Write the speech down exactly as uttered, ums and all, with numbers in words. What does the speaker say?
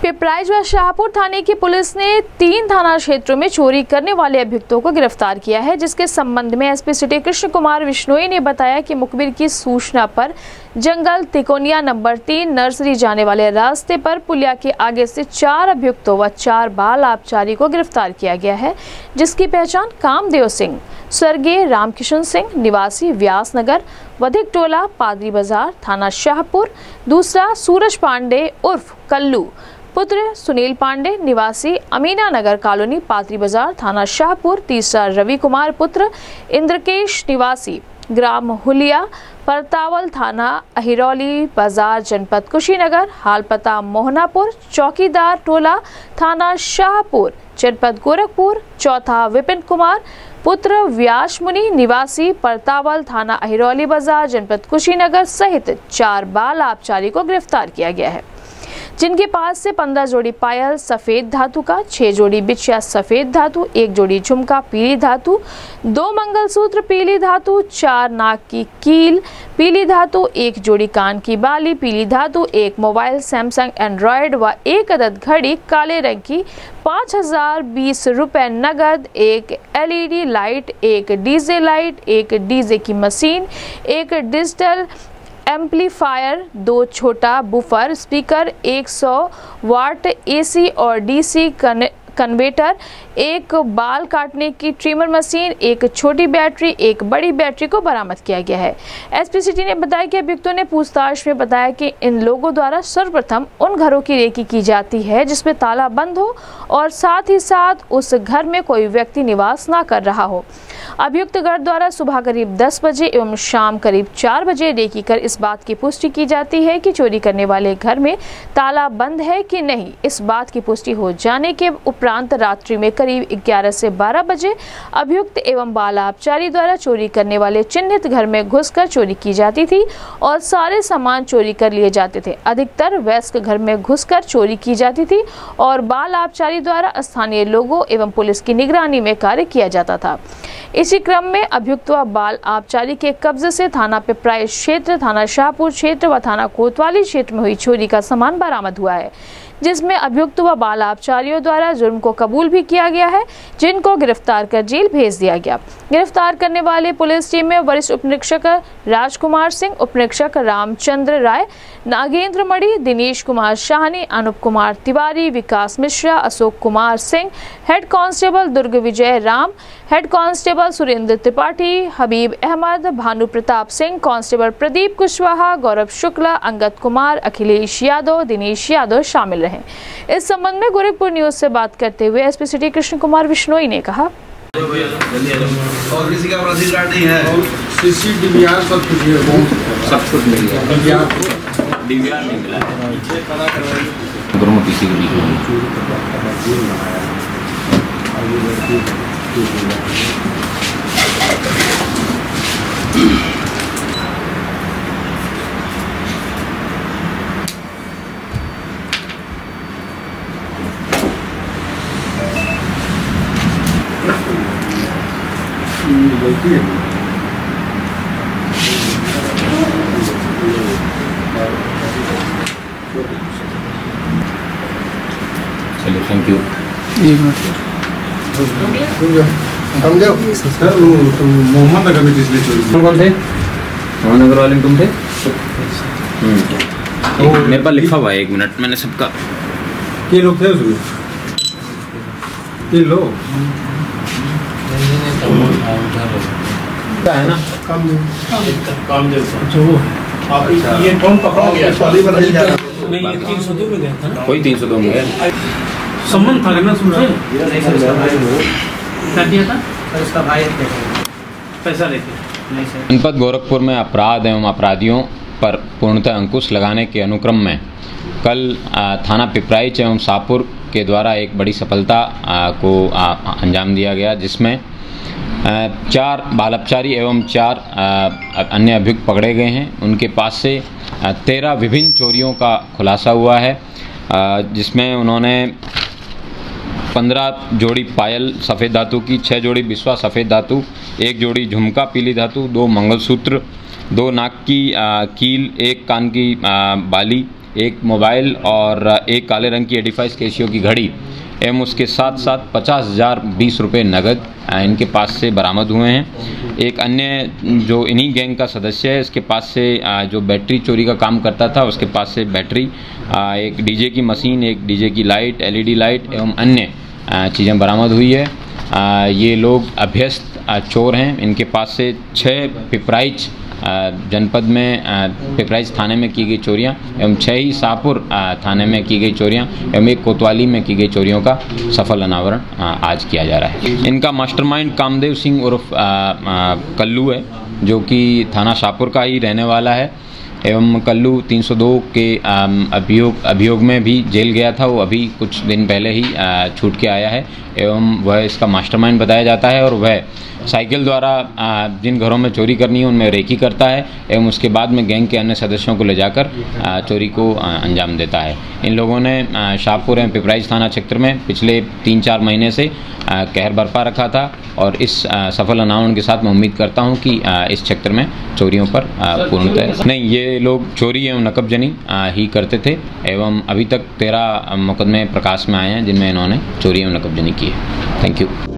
पिपराइच व शाहपुर थाने की पुलिस ने तीन थाना क्षेत्रों में चोरी करने वाले अभियुक्तों को गिरफ्तार किया है, जिसके संबंध में एसपी सिटी कृष्ण कुमार विश्नोई ने बताया कि मुखबिर की सूचना पर जंगल तिकोनिया नंबर तीन नर्सरी जाने वाले रास्ते पर पुलिया के आगे से चार अभियुक्तों व चार बाल आबकारी को गिरफ्तार किया गया है, जिसकी पहचान कामदेव सिंह स्वर्गीय रामकिशन सिंह निवासी व्यासनगर वधिक टोला पादरी बाजार थाना शाहपुर, दूसरा सूरज पांडे उर्फ कल्लू पुत्र सुनील पांडे निवासी अमीना नगर कॉलोनी पादरी बाजार थाना शाहपुर, तीसरा रवि कुमार पुत्र इंद्रकेश निवासी ग्राम हुलिया परतावल थाना अहिरौली बाजार जनपद कुशीनगर, हाल पता मोहनापुर चौकीदार टोला थाना शाहपुर जनपद गोरखपुर, चौथा विपिन कुमार पुत्र व्यास मुनि निवासी परतावल थाना अहिरौली बाजार जनपद कुशीनगर सहित चार बाल आबकारी को गिरफ्तार किया गया है, जिनके पास से पंद्रह जोड़ी पायल सफेद धातु का, छह जोड़ी बिछिया सफेद धातु, एक जोड़ी झुमका पीली धातु, दो मंगलसूत्र पीली धातु, चार नाक की कील पीली धातु, एक जोड़ी कान की बाली पीली धातु, एक मोबाइल सैमसंग एंड्रॉयड व एक अदद घड़ी काले रंग की, पाँच हजार बीस रुपए नगद, एक एलईडी लाइट, एक डीजे लाइट, एक डीजे की मशीन, एक डिजिटल एम्पलीफायर, दो छोटा बुफर स्पीकर, सौ वाट एसी और डीसी कन्वर्टर, एक बाल काटने की ट्रिमर मशीन, एक छोटी बैटरी, एक बड़ी बैटरी को बरामद किया गया है। एसपी सिटी ने बताया कि अभियुक्तों ने पूछताछ में बताया कि इन लोगों द्वारा सर्वप्रथम उन घरों की रेकी की जाती है जिसमें ताला बंद हो और साथ ही साथ उस घर में कोई व्यक्ति निवास ना कर रहा हो। अभियुक्त घर द्वारा सुबह करीब दस बजे एवं शाम करीब चार बजे रेकी कर इस बात की पुष्टि की जाती है कि चोरी करने वाले घर में ताला बंद है कि नहीं। इस बात की पुष्टि हो जाने के उपरांत रात्रि में करीब ग्यारह से बारह बजे अभियुक्त एवं बाल आबकारी द्वारा चोरी करने वाले चिन्हित घर में घुसकर चोरी की जाती थी और सारे सामान चोरी कर लिए जाते थे। अधिकतर वयस्क घर में घुसकर चोरी की जाती थी और बाल आबकारी द्वारा स्थानीय लोगों एवं पुलिस की निगरानी में कार्य किया जाता था। इसी क्रम में अभियुक्त व बाल आबकारी के कब्जे से थाना पिपराइच क्षेत्र, थाना शाहपुर क्षेत्र व थाना कोतवाली क्षेत्र में हुई चोरी का सामान बरामद हुआ है, जिसमें अभियुक्त व बाल आबकारियों द्वारा जुर्म को कबूल भी किया गया है, जिनको गिरफ्तार कर जेल भेज दिया गया। गिरफ्तार करने वाले पुलिस टीम में वरिष्ठ उप निरीक्षक राजकुमार सिंह, उप निरीक्षक Ramchandra Rai, Nagendra Mani, Dinesh Kumar Shahni, Anup Kumar Tiwari, Vikas Mishra, Ashok Kumar Singh, head constable Durg Vijay Ram, head constable Surendra Tripathi, Habib Ahmad, Bhanu Pratap Singh, constable Pradeep Kushwaha, Gaurav Shukla, Angad Kumar, Akhilesh Yadav, Dinesh Yadav शामिल रहे। इस संबंध में गोरखपुर न्यूज से बात करते हुए एसपी सिटी कृष्ण कुमार विश्नोई ने कहा, और किसी का अपराधी कार्ड नहीं है, सीसी डीवीआर सब कुछ सब कुछ मिल गया, डीवीआर डीवीआर नहीं मिला है। दोनों पीसी के बीच में गलती है। चलिए, थैंक यू। एक मिनट सर, वो मोहम्मद नगर में किसने चोरी कौन थे? मोहम्मद नगर वाले तुम थे? हम्म, मेरे पास लिखा हुआ है, एक मिनट, मैंने सबका ये लोग थे उसमें, ये लोग क्या है ना काम काम दे आप ये कौन पकड़ा गया? नहीं, ये तीन सौ दो में गया था ना, कोई तीन सौ दो में गया संबंध था ना सुन क्या किया था सर, उसका भाई पैसा लेके नहीं सर। जनपद गोरखपुर में अपराध एवं अपराधियों पर पूर्णतः अंकुश लगाने के अनुक्रम में कल थाना पिपराइच एवं शाहपुर के द्वारा एक बड़ी सफलता को अंजाम दिया गया, जिसमें चार बाल अपचारी एवं चार अन्य अभियुक्त पकड़े गए हैं। उनके पास से तेरह विभिन्न चोरियों का खुलासा हुआ है, जिसमें उन्होंने पंद्रह जोड़ी पायल सफ़ेद धातु की, छः जोड़ी बिस्वा सफ़ेद धातु, एक जोड़ी झुमका पीली धातु, दो मंगलसूत्र, दो नाक की आ, कील, एक कान की आ, बाली, एक मोबाइल और एक काले रंग की एडिफाइस कैसियो की घड़ी एवं उसके साथ साथ पचास हज़ार बीस रुपये नगद इनके पास से बरामद हुए हैं। एक अन्य जो इन्हीं गैंग का सदस्य है, इसके पास से जो बैटरी चोरी का काम करता था, उसके पास से बैटरी, एक डीजे की मशीन, एक डीजे की लाइट, एलईडी लाइट एवं अन्य चीज़ें बरामद हुई है। ये लोग अभ्यस्त चोर हैं। इनके पास से छः पिपराइच जनपद में पिपराइच थाने में की गई चोरियां एवं छः ही शाहपुर थाने में की गई चोरियां एवं एक कोतवाली में की गई चोरियों का सफल अनावरण आज किया जा रहा है। इनका मास्टरमाइंड कामदेव सिंह उर्फ कल्लू है, जो कि थाना शाहपुर का ही रहने वाला है एवं कल्लू तीन सौ दो के अभियोग अभियोग में भी जेल गया था। वो अभी कुछ दिन पहले ही छूट के आया है एवं वह इसका मास्टरमाइंड बताया जाता है और वह साइकिल द्वारा जिन घरों में चोरी करनी है उनमें रेकी करता है एवं उसके बाद में गैंग के अन्य सदस्यों को ले जाकर चोरी को अंजाम देता है। इन लोगों ने शाहपुर एवं पिपराइच थाना क्षेत्र में पिछले तीन चार महीने से कहर बरपा रखा था और इस सफल अनावरण के साथ मैं उम्मीद करता हूं कि इस क्षेत्र में चोरियों पर पूर्णतः नहीं, ये लोग चोरी एवं नकबजनी ही करते थे एवं अभी तक तेरह मुकदमे प्रकाश में आए हैं जिनमें इन्होंने चोरी एवं नकबजनी की है। Thank you.